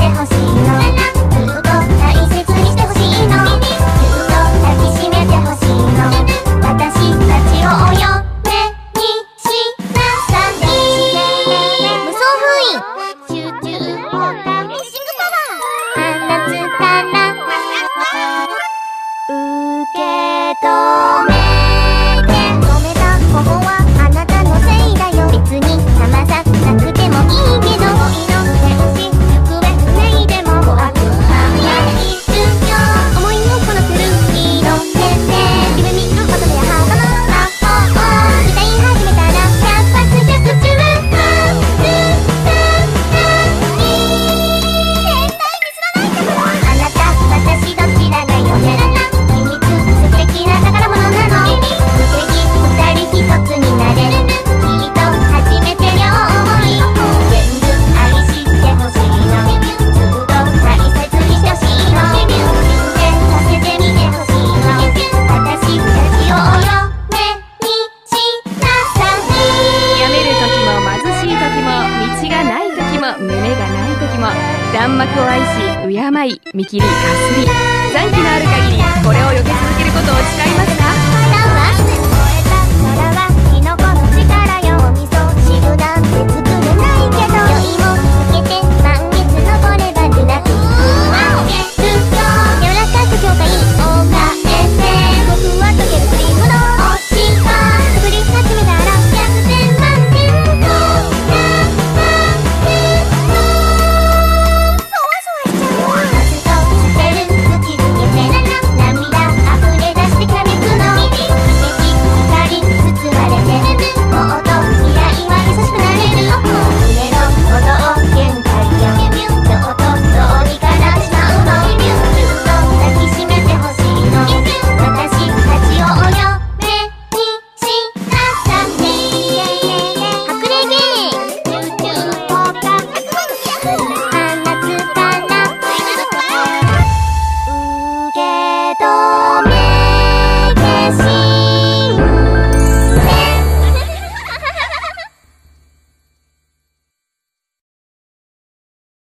ほしいの。ずっと大切にしてほしいの。ずっと抱きしめてほしいの。私たちをお嫁にしなさい。無双封印集中砲火ミッシングパワー放つから受け止めて。止めた方はあなたのせいだよ。別に騙さなくてもいいけど、恋の天使行方不明でも怖くないっすよ。思いのこのくる広げて夢見ることでハートの魔法歌い始めたら百発百中あなた私どちらがよね。秘密素敵な宝物なの。素敵二人一つになれる。きっと初めて両思い。全部愛してほしいの。ずっと大切にしてほしいの。キュンてさせてみてほしいの。私たちをお嫁にしなさい。 病める時も貧しい時も道がない時も胸がない時も弾幕を愛し敬い見切りかすり残機のある限りこれを避け続けることを誓いますか？